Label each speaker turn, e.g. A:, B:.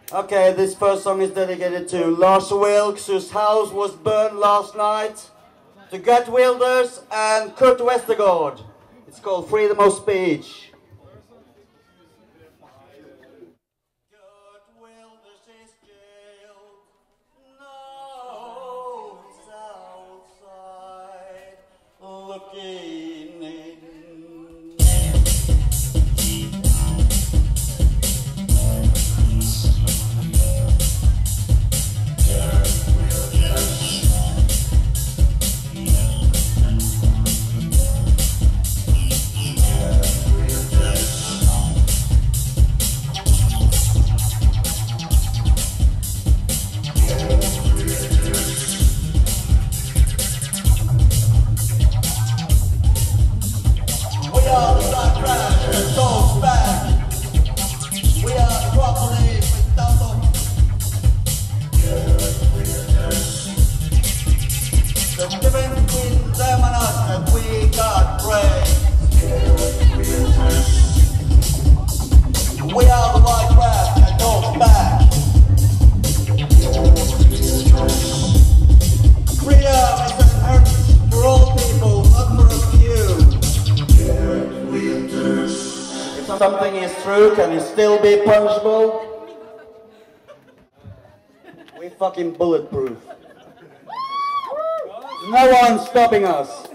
A: Okay, this first song is dedicated to Lars Wilks, whose house was burned last night, to Gert Wilders and Kurt Westergaard. It's called Freedom of Speech. Something is true, can it still be punishable? We're fucking bulletproof. No one's stopping us.